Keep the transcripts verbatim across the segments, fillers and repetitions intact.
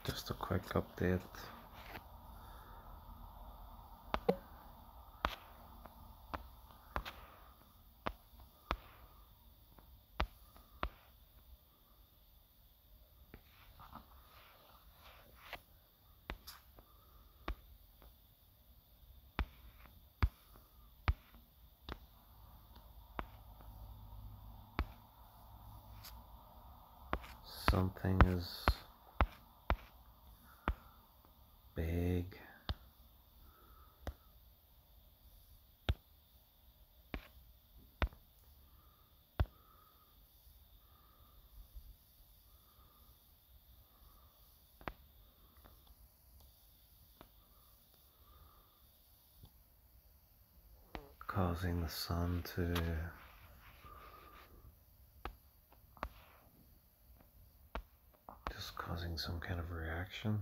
Just a quick update. Something is big. Causing the sun to just causing some kind of reaction.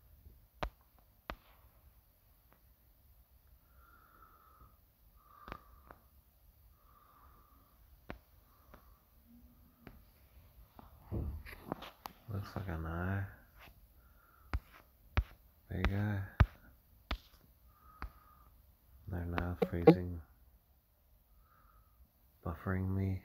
Looks like an eye. Big eye. They're now freezing, buffering me.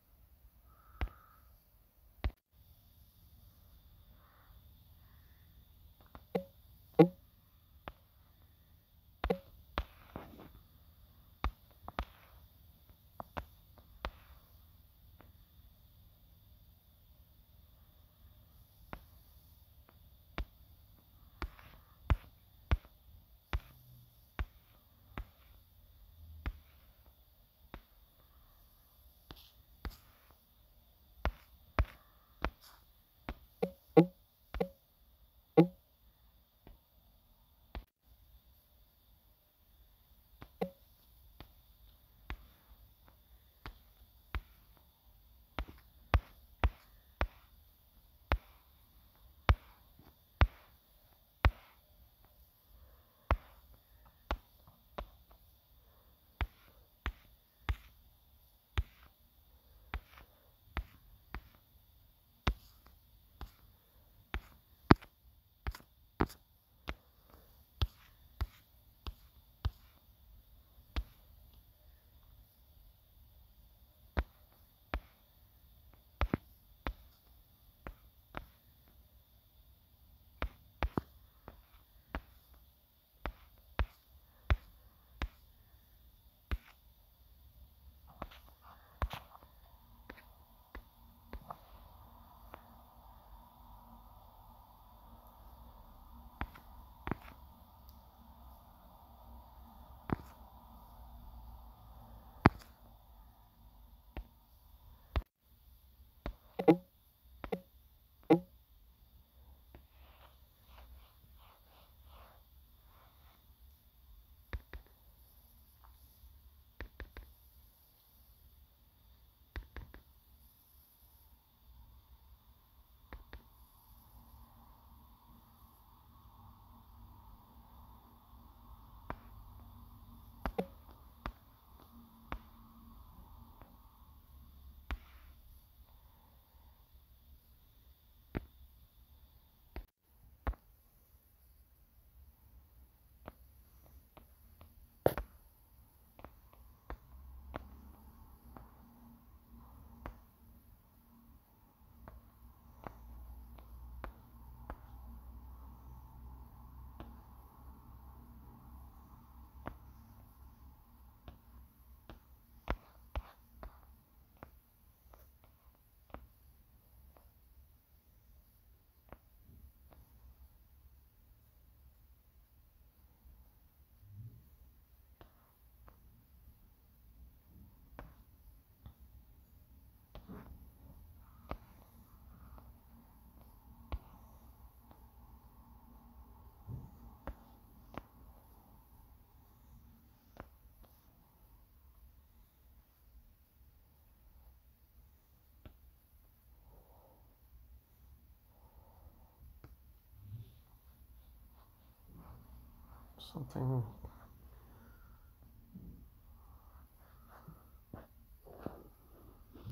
Something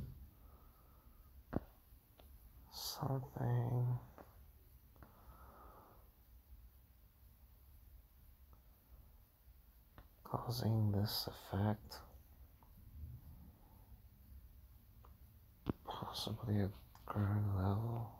something causing this effect. Possibly a ground level.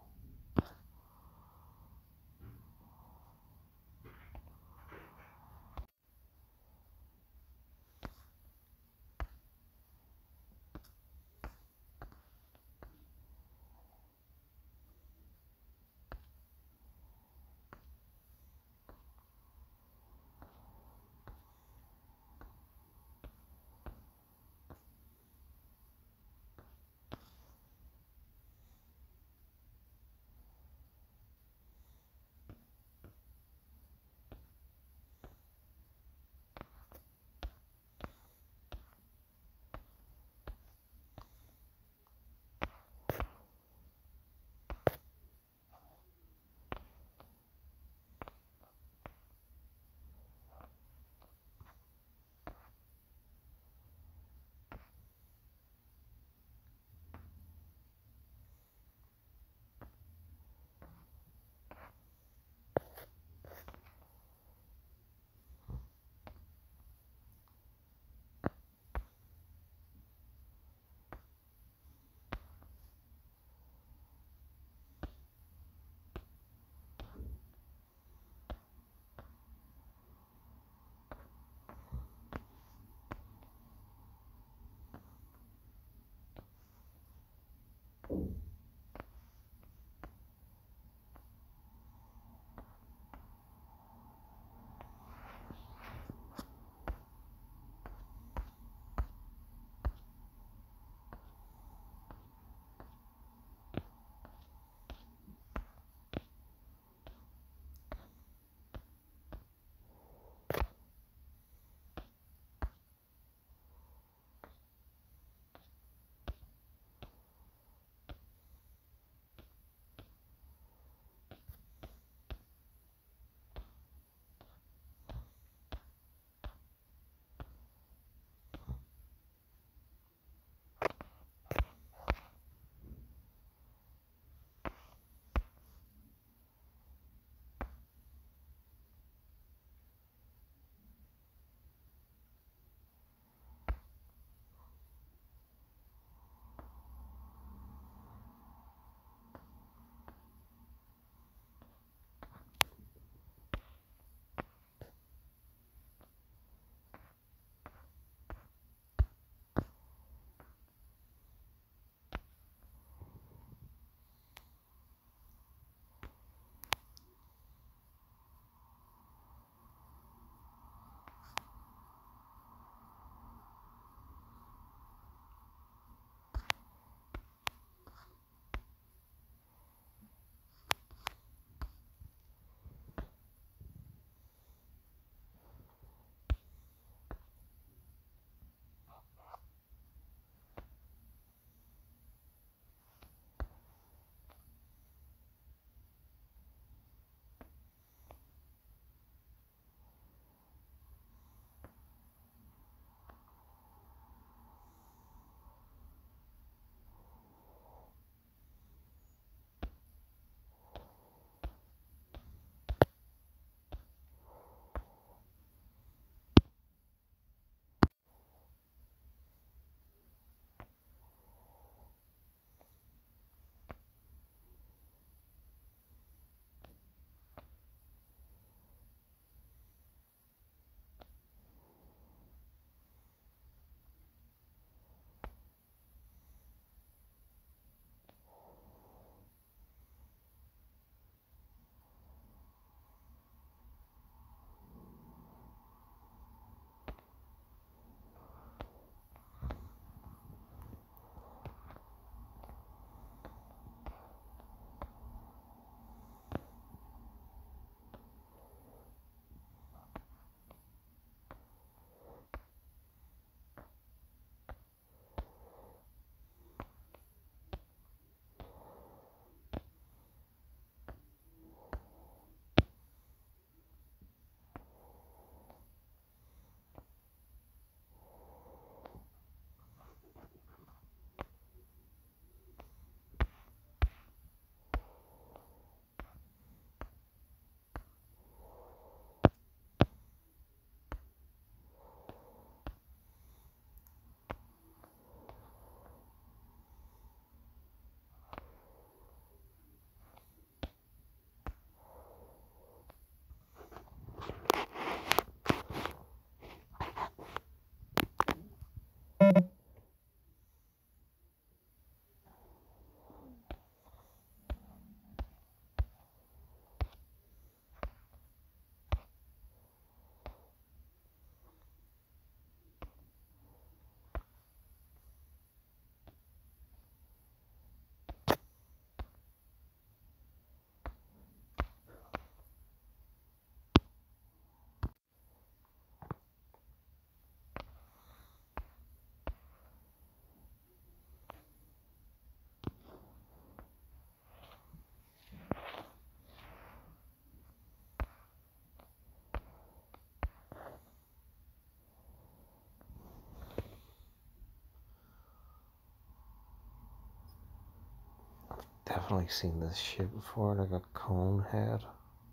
definitely seen this shit before, like a cone head.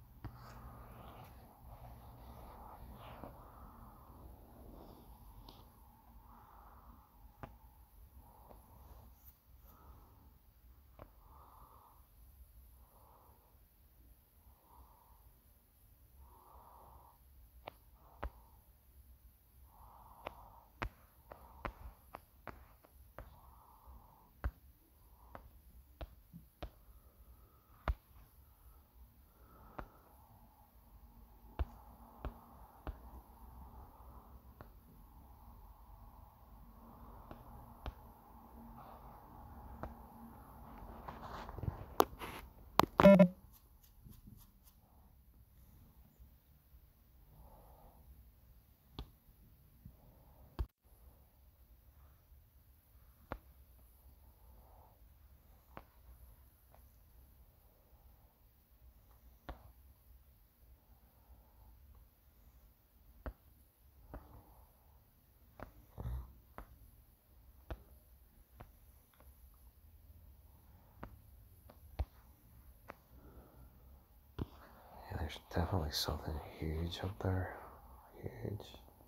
Yeah, there's definitely something huge up there. Huge.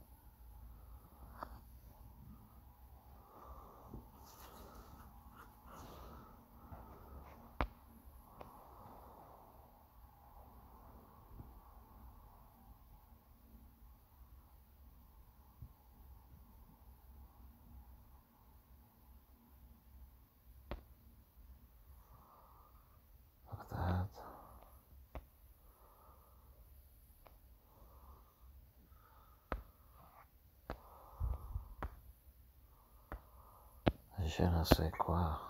Look at that. Je ne sais quoi.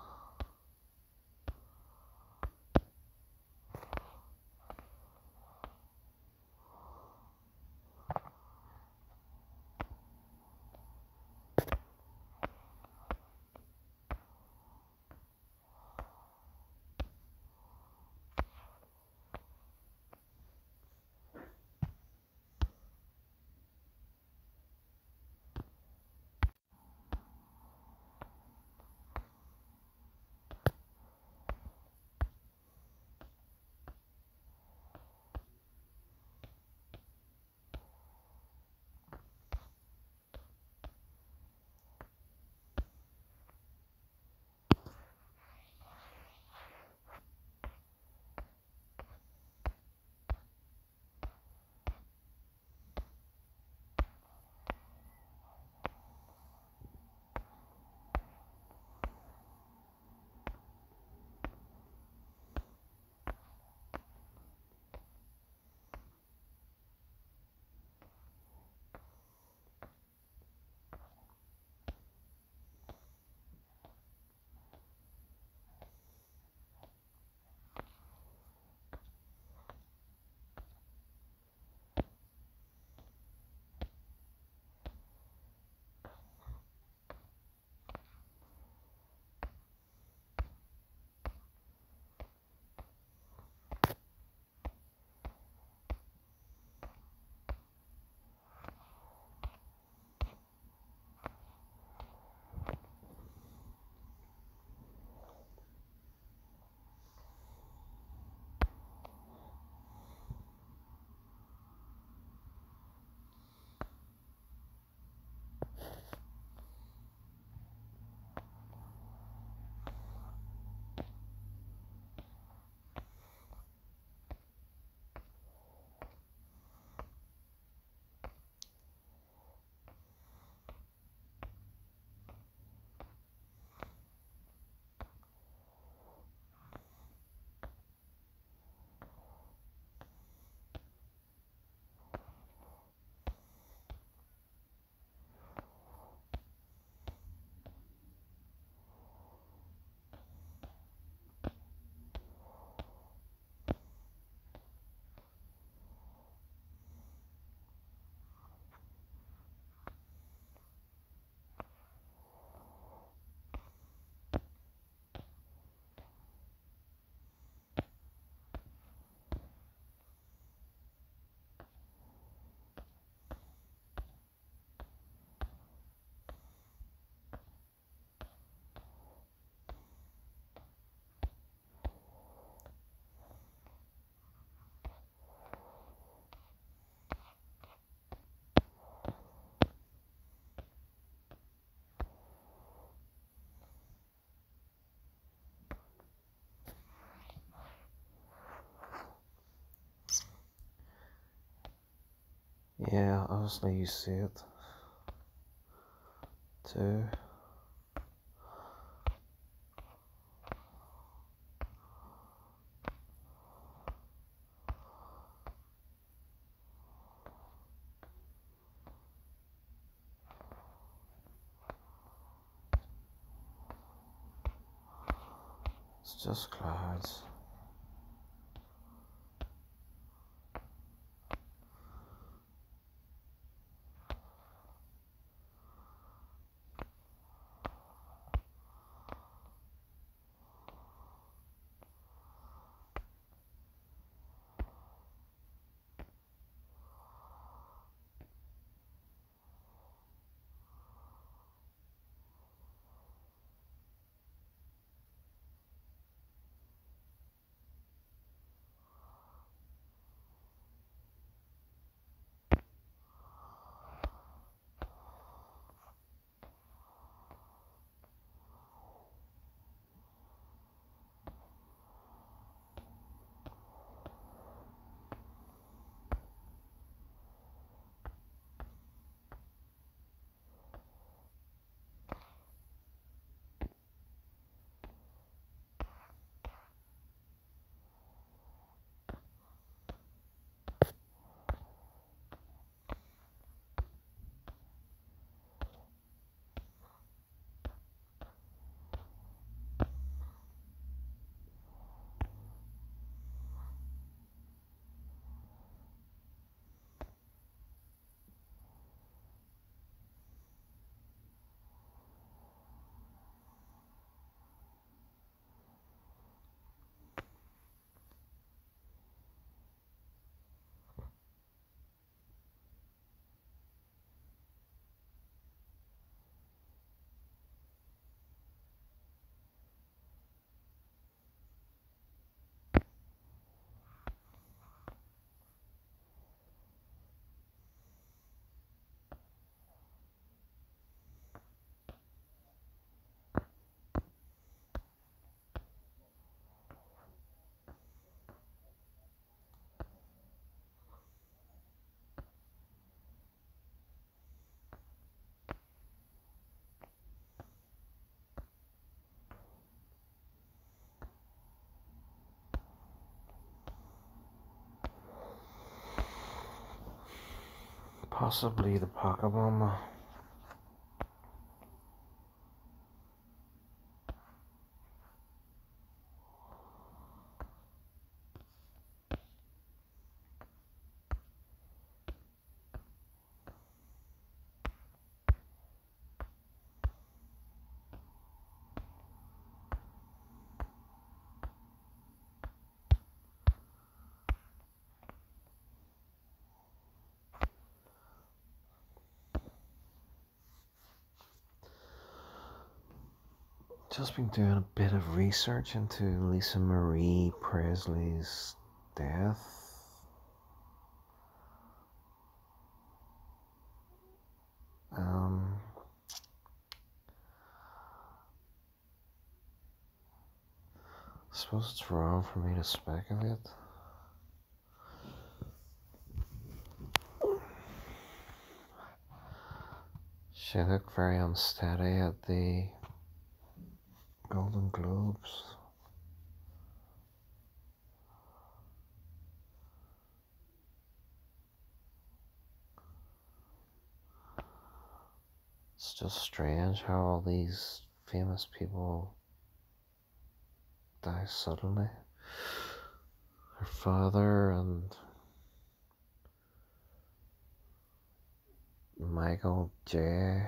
Yeah, obviously you see it too. It's just clouds. Possibly the pocket bomb. Just been doing a bit of research into Lisa Marie Presley's death. Um, I suppose it's wrong for me to speculate. She looked very unsteady at the Golden Globes. It's just strange how all these famous people die suddenly. Her father and Michael J.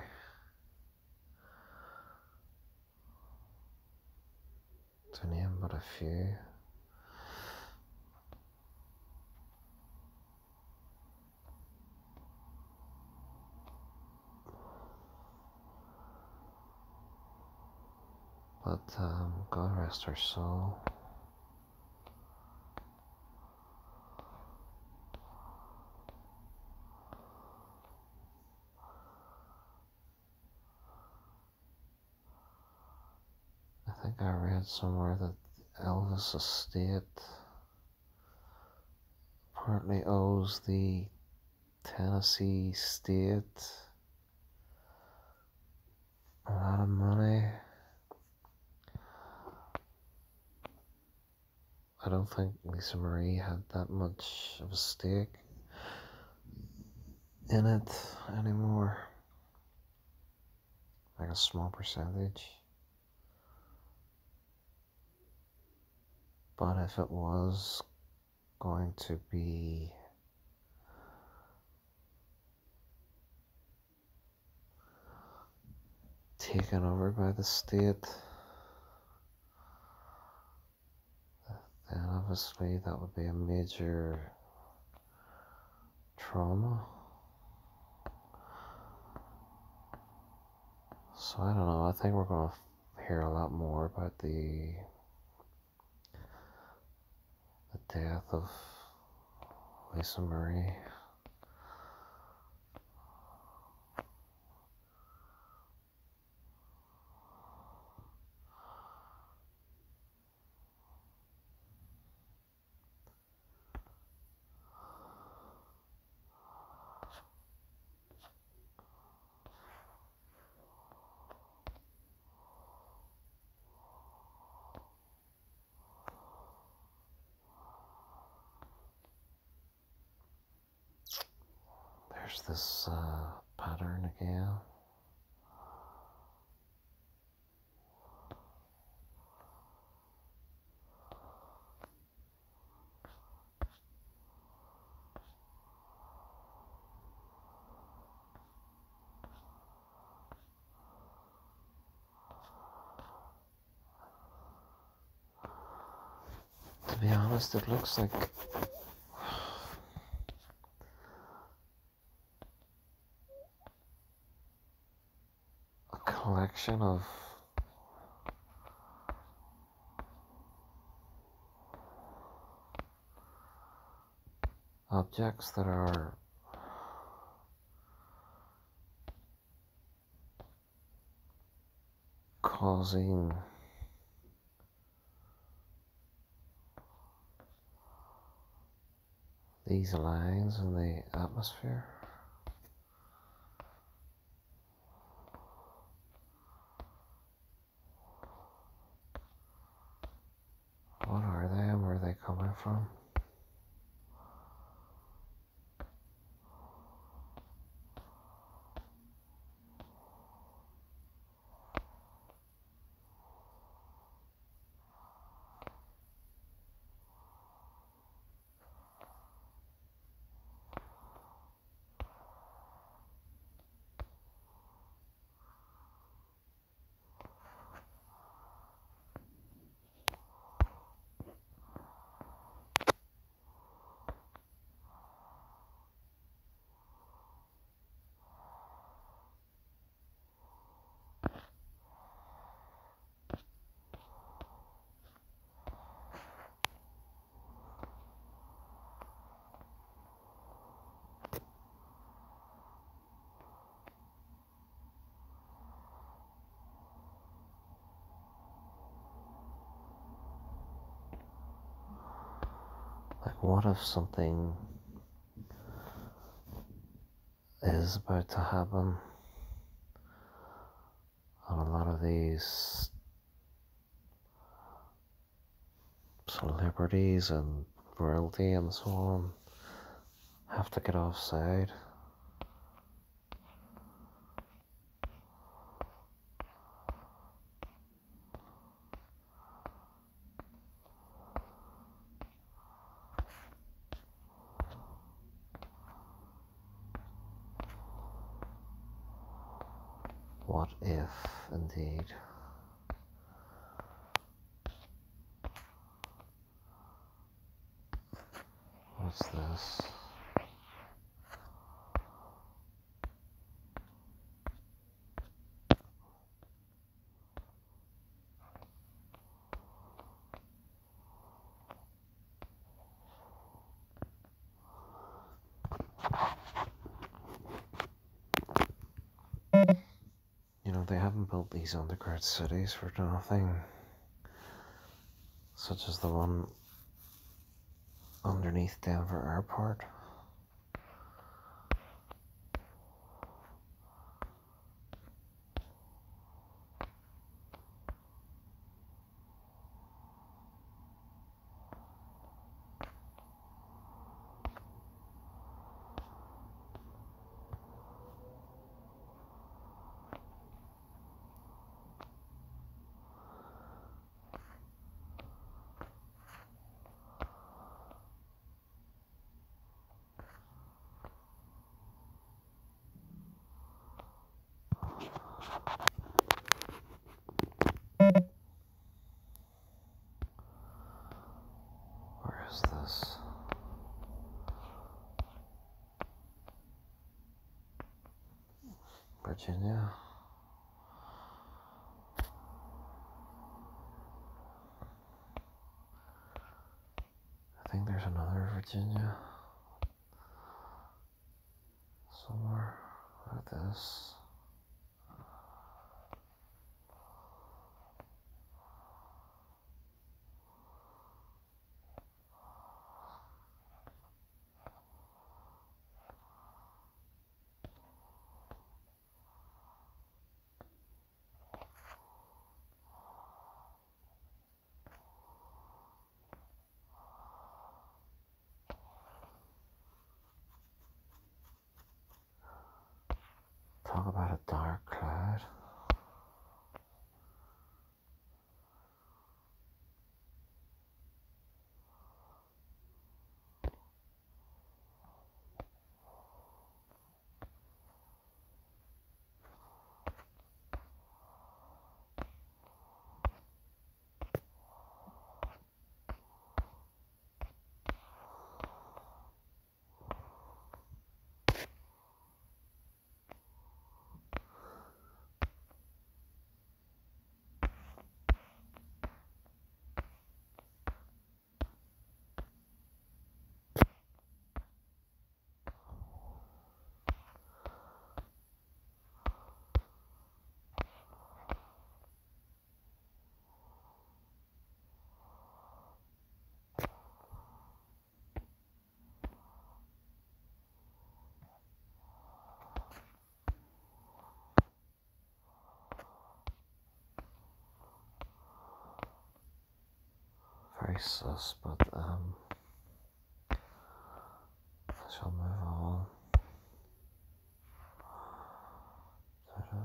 to name but a few. But um, God rest her soul. I think I read somewhere that Elvis' estate partly owes the Tennessee State, a lot of money. I don't think Lisa Marie had that much of a stake in it anymore. Like a small percentage. But if it was going to be taken over by the state, then obviously that would be a major trauma. So I don't know, I think we're going to hear a lot more about the the death of Lisa Marie. There's this uh, pattern again. To be honest, it looks like a collection of objects that are causing these lines in the atmosphere. What are they and where are they coming from? Like, what if something is about to happen and a lot of these celebrities and royalty and so on have to get offside? What if, indeed? What's this? You know, they haven't built these underground cities for nothing, such as the one underneath Denver Airport. this? Virginia. I think there's another Virginia somewhere like this. Talk about a dark cloud. Very sus, but um, I shall move on. Ta-da.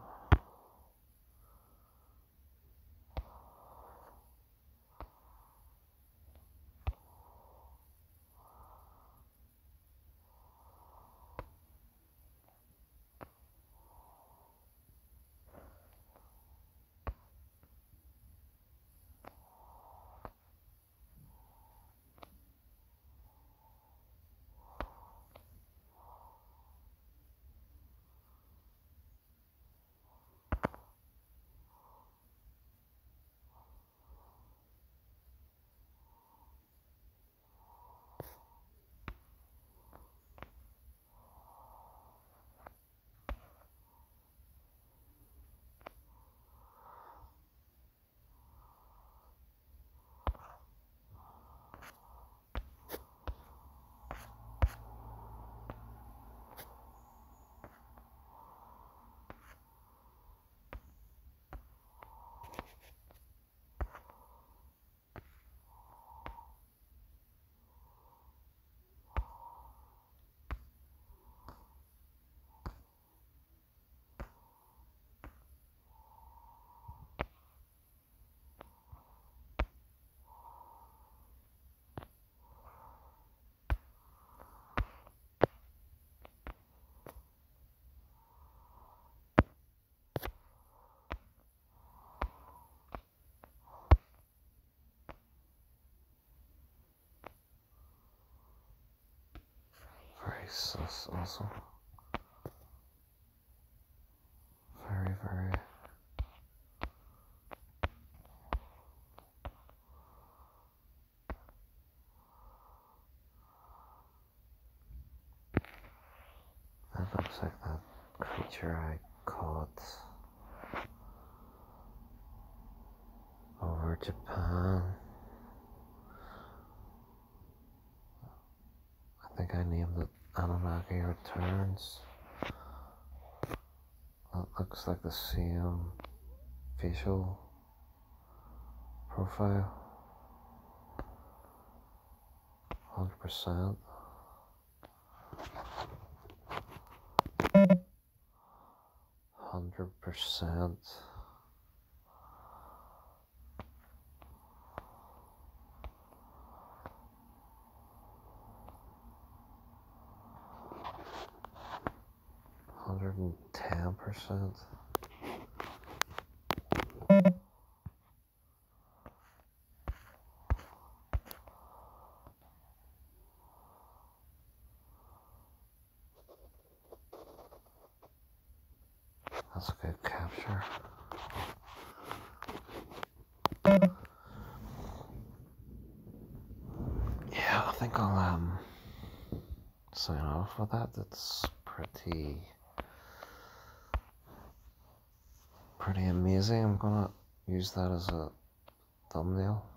Very sus also. Very, very. That looks like that creature I caught over Japan. I think I named it Anunnaki Returns. That looks like the same facial profile. one hundred percent. one hundred percent. one hundred ten percent. That's a good capture. Yeah, I think I'll um sign off with that. That's pretty pretty amazing. I'm gonna use that as a thumbnail.